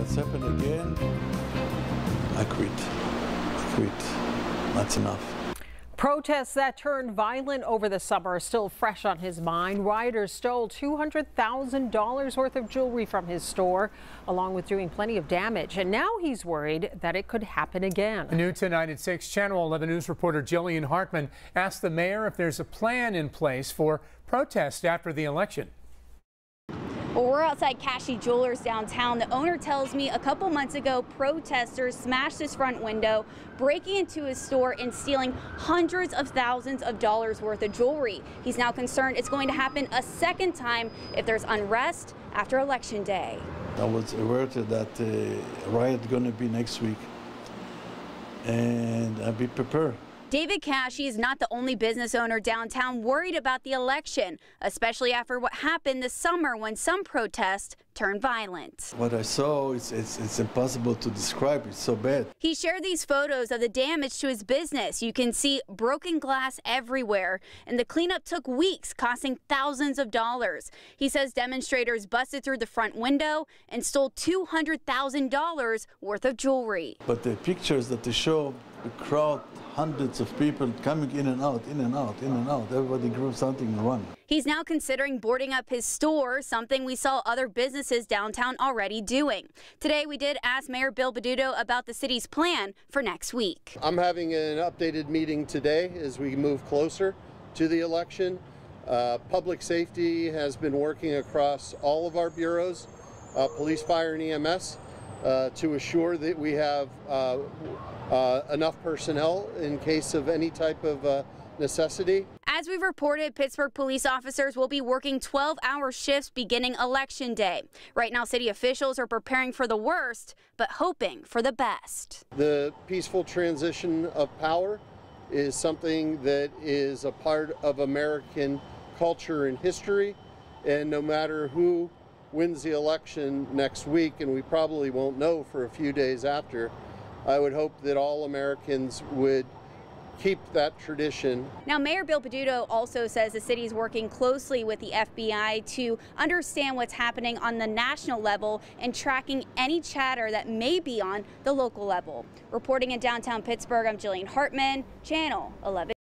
it's happened again, I quit. That's enough. Protests that turned violent over the summer are still fresh on his mind. Rioters stole $200,000 worth of jewelry from his store, along with doing plenty of damage. And now he's worried that it could happen again. New tonight at 6, Channel 11 News reporter Jillian Hartman asked the mayor if there's a plan in place for protests after the election. Well, we're outside Cashy Jewelers downtown. The owner tells me a couple months ago, protesters smashed his front window, breaking into his store and stealing hundreds of thousands of dollars worth of jewelry. He's now concerned it's going to happen a second time if there's unrest after Election Day. I was alerted that the riot is going to be next week, and I'll be prepared. David Cashy is not the only business owner downtown worried about the election, especially after what happened this summer when some protests turned violent. What I saw, it's impossible to describe. It's so bad. He shared these photos of the damage to his business. You can see broken glass everywhere, and the cleanup took weeks, costing thousands of dollars. He says demonstrators busted through the front window and stole $200,000 worth of jewelry. But the pictures that they show, the crowd, hundreds of people coming in and out, in and out, in and out. Everybody grew something and run. He's now considering boarding up his store, something we saw other businesses downtown already doing. Today, we did ask Mayor Bill Peduto about the city's plan for next week. I'm having an updated meeting today as we move closer to the election. Public safety has been working across all of our bureaus, police, fire, and EMS, to assure that we have enough personnel in case of any type of necessity. As we've reported, Pittsburgh police officers will be working 12-hour shifts beginning Election Day. Right now, city officials are preparing for the worst, but hoping for the best. The peaceful transition of power is something that is a part of American culture and history, and no matter who wins the election next week, and we probably won't know for a few days after, I would hope that all Americans would keep that tradition. Now, Mayor Bill Peduto also says the city is working closely with the FBI to understand what's happening on the national level and tracking any chatter that may be on the local level. Reporting in downtown Pittsburgh, I'm Jillian Hartman, Channel 11.